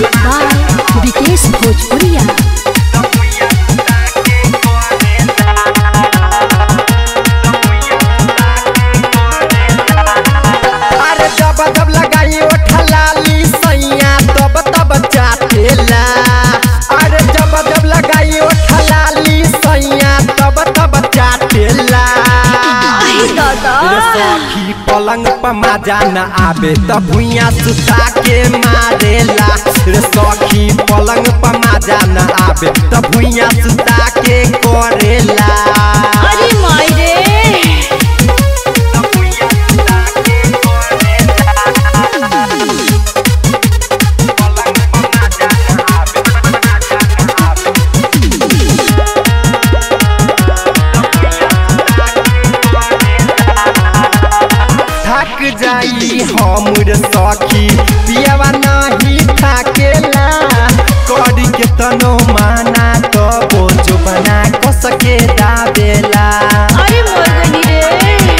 Music by Vikesh भोजपुरिया। अरे जब जब लगाई ओठलाली सैया तब तब चाटेला। अरे जब जब लगाई ओठलाली सैया तब तब चाटेला। सखी पलंग पर मजा न आवे त भुइया सुता के मारेला। रे सखी पलंग पर मजा न आवे त भुइया सुता के करेला। अरे माई रे थक जाई हमर सखी पियावा नहीं थाकेला। करी के तनो माना तो बोझ बना कस के दाबेला। अरे मोरगनी रे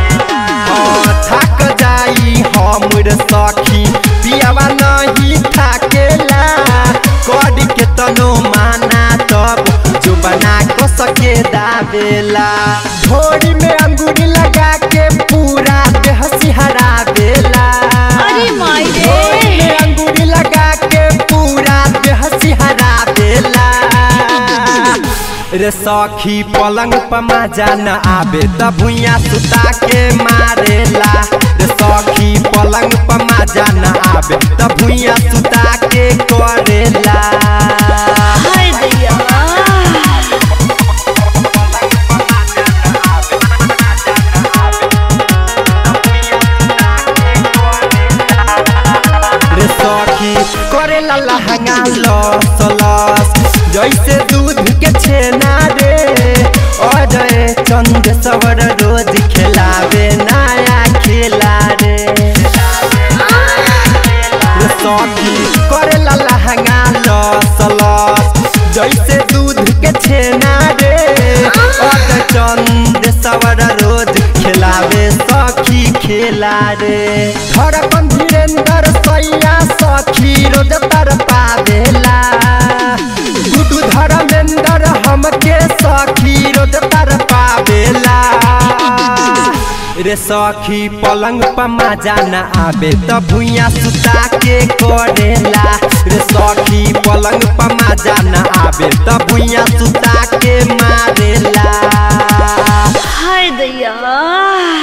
थक जाई हमर सखी पियावा नहीं थाकेला। करी के तनो माना तो बोझ बना कस के दाबेला। घोड़ी में अंगूरी लगा के पूरा देह सिहरा देला। अरे माई रे घोड़ी में अंगूरी लगा के पूरा देह सिहरा देला। रे सखी पलंग पर मजा न आवे त भुइया सुता के मारेला। रे सखी पलंग पर मजा न आवे त भुइया सुता के करेला। हाय दैया रे सखी करेला लहंगा लस लस जैसे दूध के छेना रे। अजय चंद सवर रोज खिलावे नया खेला रे। रे सखी करेला लहंगा लस लस जैसे दूध के छेना रे। अजय चंद सवर रोज खिलावे सखी खेला रे। धड़कन धीरेन्द्र सैया सखी रोज तर पावेला। गुडू धर्मेंद्र हमके सखी रोज तर पावेला। रे सखी पलंग पर मजा न आवे त भुइया सुता के करेला। रे सखी पलंग पर मजा न आवे त भुइया सुता के मारेला। हाय दैया।